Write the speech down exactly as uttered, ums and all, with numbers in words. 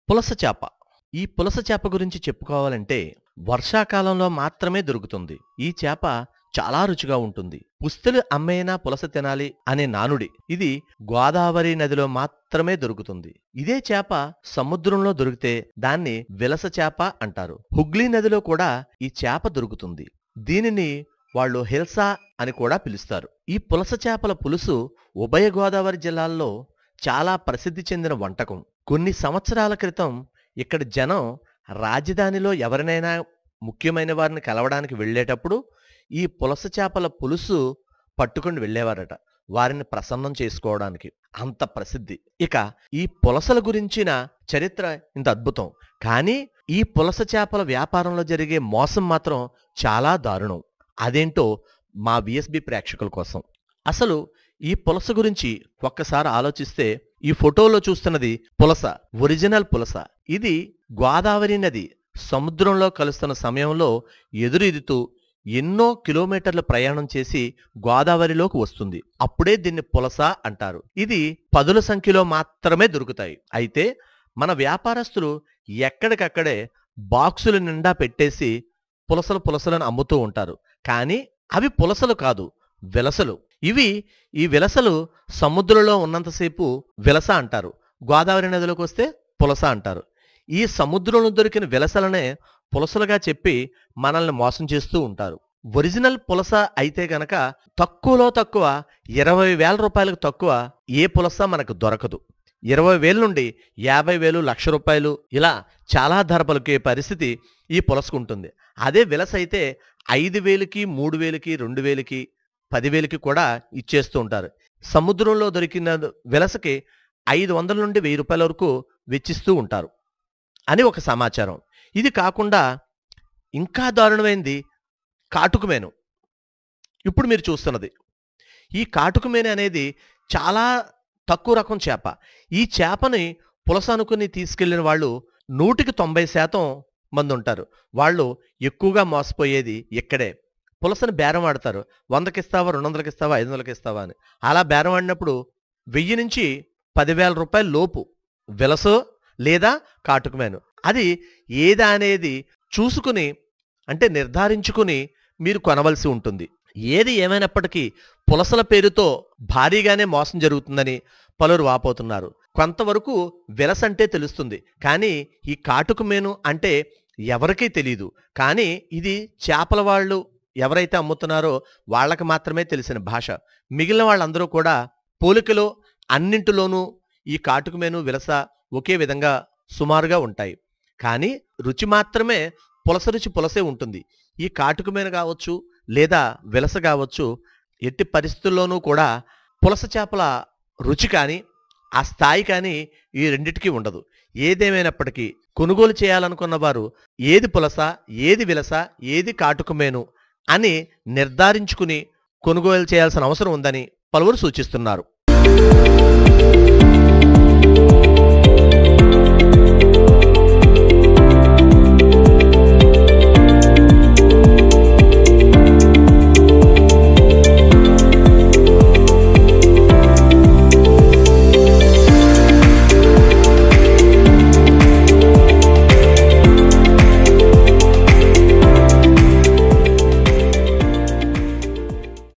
పులస చేప. ఈ పులస చేప గురించి చెప్పుకోవాలంటే వర్షాకాలంలో మాత్రమే దొరుకుతుంది. ఈ చేప చాలా రుచిగా ఉంటుంది. పుస్తెలు అమ్మేనా పులస తినాలి అనే నానుడి. ఇది గోదావరి నదిలో మాత్రమే దొరుకుతుంది. ఇదే చేప సముద్రంలో దొరికితే దాన్ని విలస చేప అంటారు. హుగ్లీ నదిలో కూడా ఈ చేప దొరుకుతుంది. దీనిని వాళ్ళు హిల్సా అని కూడా పిలుస్తారు. ఈ పులస చేపల పులుసు ఉభయ గోదావరి జిల్లాల్లో చాలా ప్రసిద్ధి చెందిన వంటకం. కొన్ని సంవత్సరాల క్రితం ఇక్కడ జనం రాజధానిలో ఎవరినైనా ముఖ్యమైన వారిని కలవడానికి వెళ్ళేటప్పుడు ఈ పులస చేపల పులుసు పట్టుకుని వెళ్ళేవారట, వారిని ప్రసన్నం చేసుకోవడానికి. అంత ప్రసిద్ధి. ఇక ఈ పులసల గురించిన చరిత్ర ఇంత అద్భుతం. కానీ ఈ పులస చేపల వ్యాపారంలో జరిగే మోసం మాత్రం చాలా దారుణం. అదేంటో మా విఎస్బి ప్రేక్షకుల కోసం. అసలు ఈ పులస గురించి ఒక్కసారి ఆలోచిస్తే ఈ ఫోటోలో చూస్తున్నది పులస, ఒరిజినల్ పులస. ఇది గోదావరి నది సముద్రంలో కలుస్తున్న సమయంలో ఎదురెదుతూ ఎన్నో కిలోమీటర్ల ప్రయాణం చేసి గోదావరిలోకి వస్తుంది. అప్పుడే దీన్ని పులస అంటారు. ఇది పదుల సంఖ్యలో మాత్రమే దొరుకుతాయి. అయితే మన వ్యాపారస్తులు ఎక్కడికక్కడే బాక్సుల నిండా పెట్టేసి పులసలు పులసలను అమ్ముతూ ఉంటారు. కానీ అవి పులసలు కాదు, విలసలు. ఇవి ఈ విలసలు సముద్రంలో ఉన్నంతసేపు విలస అంటారు, గోదావరి నదిలోకి వస్తే పులస అంటారు. ఈ సముద్రంలో దొరికిన విలసలనే పులసలుగా చెప్పి మనల్ని మోసం చేస్తూ ఉంటారు. ఒరిజినల్ పులస అయితే గనక తక్కువలో తక్కువ ఇరవై వేల రూపాయలకు తక్కువ ఏ పులస మనకు దొరకదు. ఇరవై వేల నుండి యాభై వేలు లక్ష రూపాయలు ఇలా చాలా ధర పలికే పరిస్థితి ఈ పులసకుంటుంది. అదే విలస అయితే ఐదు వేలకి మూడు వేలకి రెండు వేలకి పదివేలకి కూడా ఇచ్చేస్తూ ఉంటారు. సముద్రంలో దొరికిన విలసకి ఐదు వందల నుండి వెయ్యి రూపాయల వరకు వెచ్చిస్తూ ఉంటారు అని ఒక సమాచారం. ఇది కాకుండా ఇంకా దారుణమైంది కాటుకమేను. ఇప్పుడు మీరు చూస్తున్నది ఈ కాటుకమేను అనేది చాలా తక్కువ రకం చేప. ఈ చేపని పులస అనుకుని తీసుకెళ్లిన వాళ్ళు నూటికి తొంభై శాతం మంది ఉంటారు. వాళ్ళు ఎక్కువగా మోసపోయేది ఇక్కడే. పులసని బేరం ఆడతారు. వందకి ఇస్తావా, రెండు వందలకి ఇస్తావా, ఐదు వందలకి ఇస్తావా అని. అలా బేరం ఆడినప్పుడు వెయ్యి నుంచి పదివేల రూపాయల లోపు విలసో లేదా కాటుకమేను. అది ఏదా అనేది చూసుకుని అంటే నిర్ధారించుకుని మీరు కొనవలసి ఉంటుంది. ఏది ఏమైనప్పటికీ పులసల పేరుతో భారీగానే మోసం జరుగుతుందని పలువురు వాపోతున్నారు. కొంతవరకు విలస అంటే తెలుస్తుంది, కానీ ఈ కాటుకమేను అంటే ఎవరికీ తెలీదు. కానీ ఇది చేపల వాళ్ళు ఎవరైతే అమ్ముతున్నారో వాళ్ళకి మాత్రమే తెలిసిన భాష. మిగిలిన వాళ్ళందరూ కూడా పోలికలో అన్నింటిలోనూ ఈ కాటుకమేను విలస ఒకే విధంగా సుమారుగా ఉంటాయి. కానీ రుచి మాత్రమే పులస రుచి పులసే ఉంటుంది. ఈ కాటుకమేను కావచ్చు లేదా విలస కావచ్చు, ఎట్టి పరిస్థితుల్లోనూ కూడా పులస చేపల రుచి కానీ ఆ స్థాయి కానీ ఈ రెండిటికీ ఉండదు. ఏదేమైనప్పటికీ కొనుగోలు చేయాలనుకున్న వారు ఏది పులస, ఏది విలస, ఏది కాటుకమేను అని నిర్ధారించుకుని కొనుగోలు చేయాల్సిన అవసరం ఉందని పలువురు సూచిస్తున్నారు.